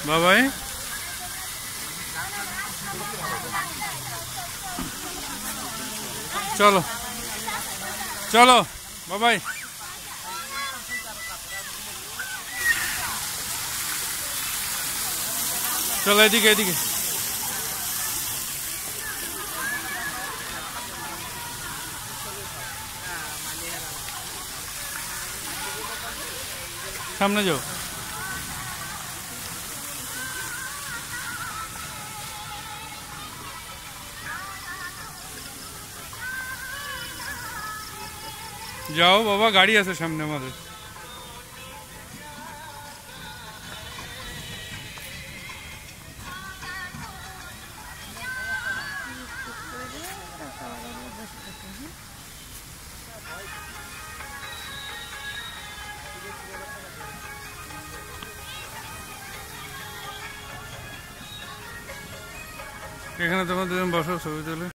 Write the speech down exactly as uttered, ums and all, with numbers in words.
বাবাই চলো চলো বাবাই চলো এদিকে এদিকে সামনে যাও যাও বাবা গাড়ি আছে সামনে আমাদের এখানে তোমার দুজন বসো ছবি তুলে